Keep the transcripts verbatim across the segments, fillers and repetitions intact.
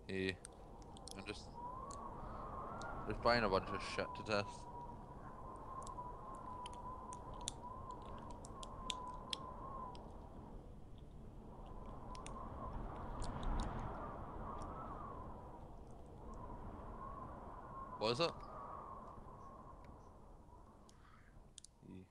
Yeah. I'm just just buying a bunch of shit to test. What is it? Yeah.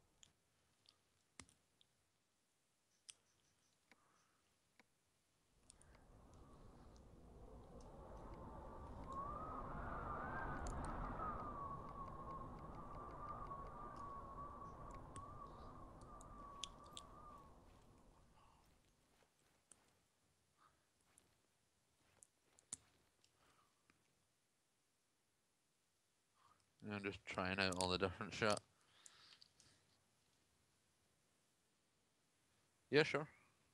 I'm just trying out all the different shit. Yeah, sure.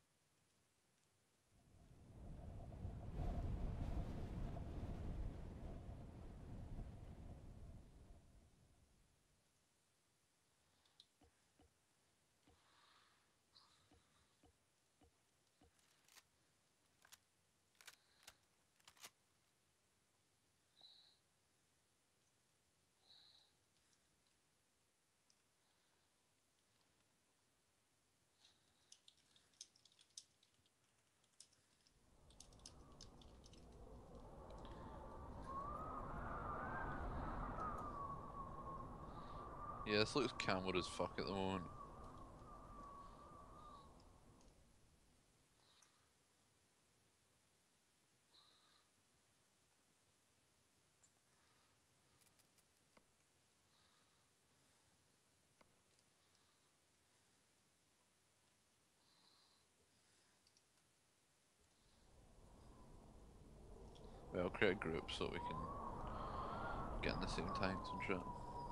Yeah, this looks cambered as fuck at the moment. Well, I'll create a group so we can get in the same tanks and shit.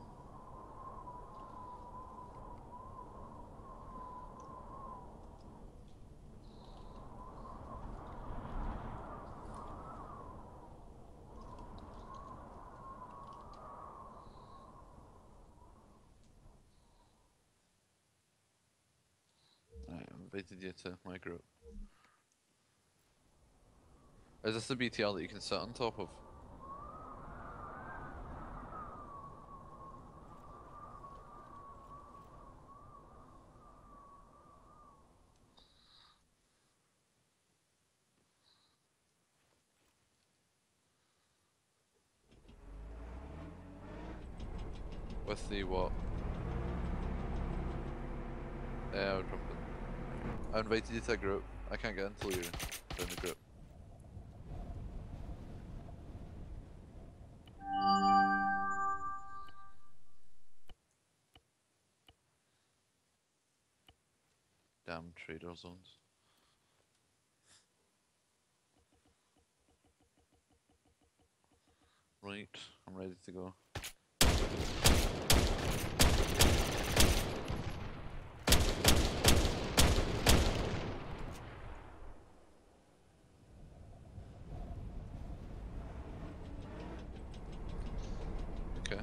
Right, I invited you to my group. Is this the B T L that you can sit on top of? With the what? Yeah, I'll jump in. I invited you to a group. I can't get until you're in the group. Damn trader zones. Right, I'm ready to go. Okay.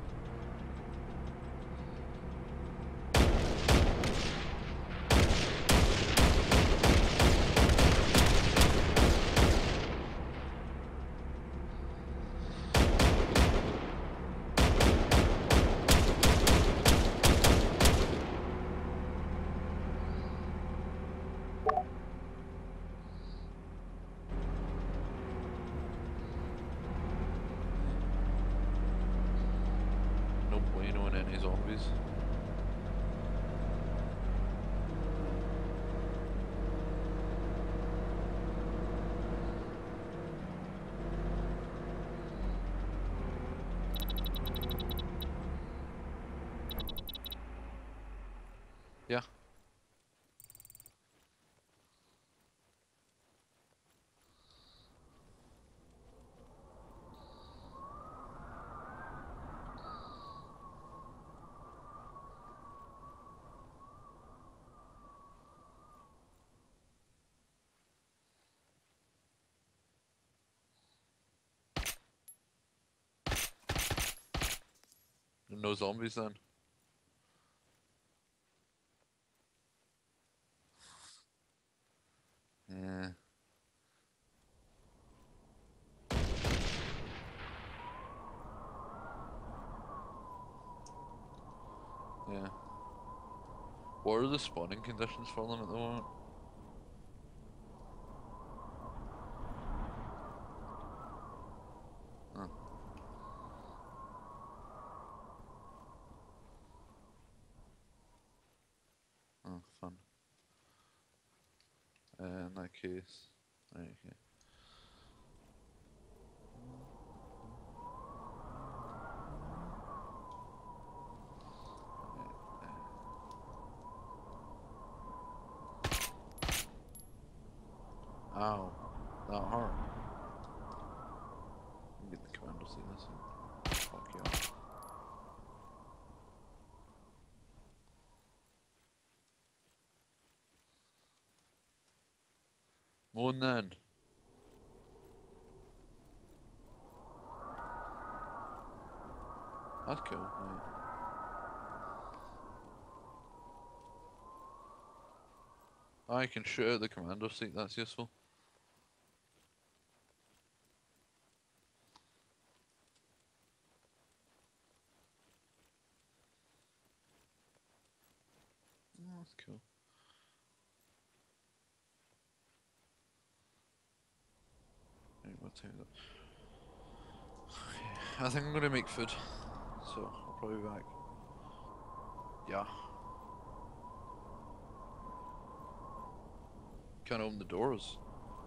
No bueno in any zombies. Yeah. No zombies then. Yeah. What are the spawning conditions for them at the moment? Oh. Oh, fun. Uh, in that case, right, okay. Ow, that hurt. Get the commander seat this in. Fuck you up. Moan then. That's cool, right. I can shoot out the commander seat, that's useful. Oh, that's cool. Right, what time is it? Okay, I think I'm gonna make food, so I'll probably be back. Yeah. Can't open the doors.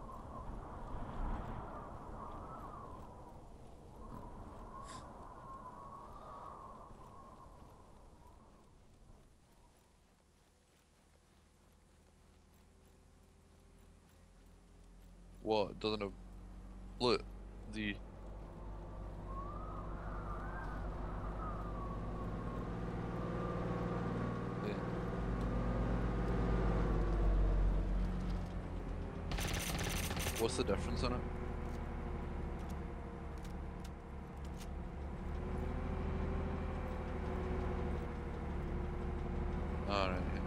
What? It doesn't have... Look, the... Yeah. What's the difference in it? Alright, yeah.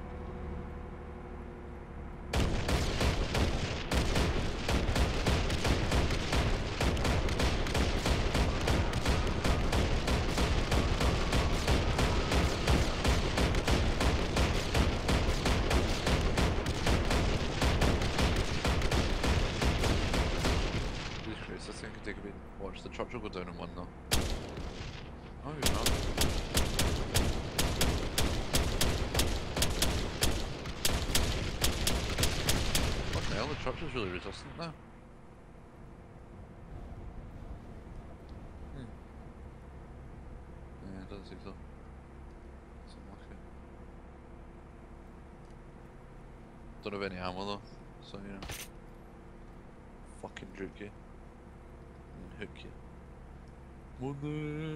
Jesus Christ, this thing could take a bit. Watch, the church will go down in one though. Oh, you're not. What the hell, the church is really resistant now. Hmm. Yeah, it doesn't seem so. Doesn't look it. Don't have any ammo though, so you know. Fucking juke you. And hook you. Morning!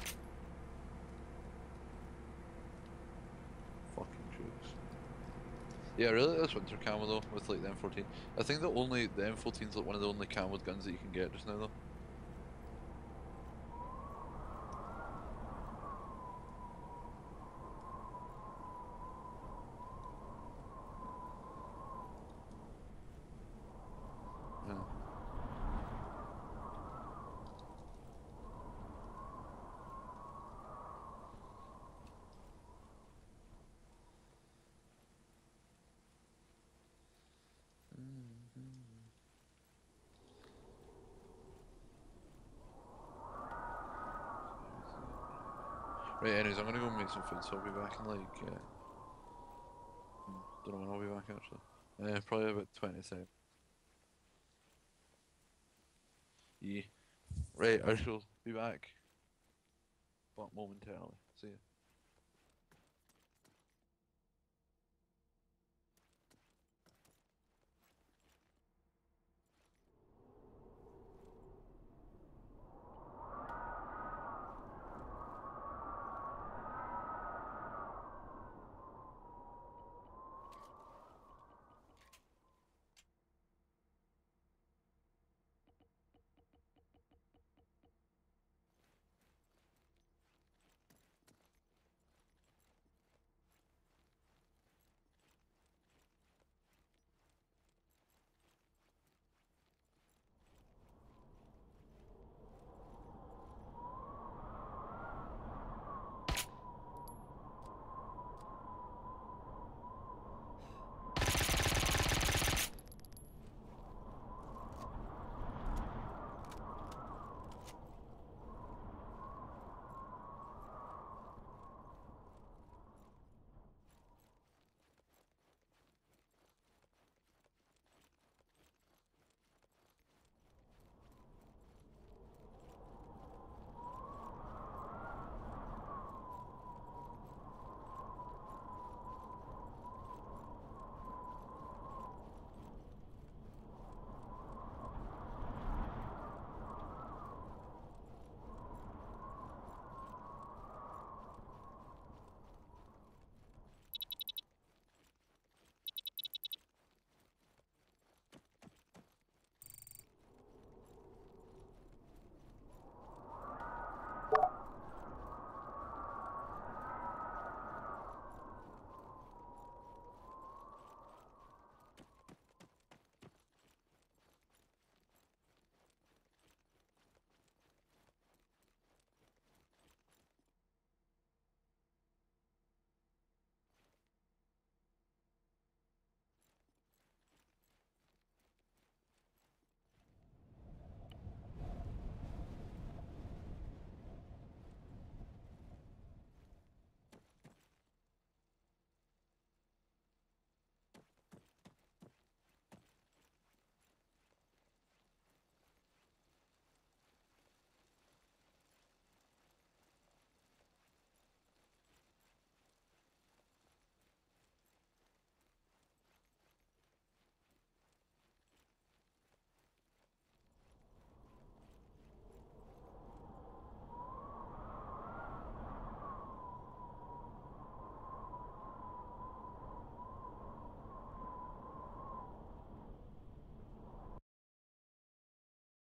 Fucking jokes. Yeah, I really like this winter camo though, with like the M fourteen. I think the only, the M fourteen's like one of the only camoed guns that you can get just now though. Yeah. Right, anyways, I'm gonna go make some food, so I'll be back in like, uh, don't know when I'll be back actually. Uh, probably about twenty seconds. Yeah. Right, I shall be back, but momentarily. See ya.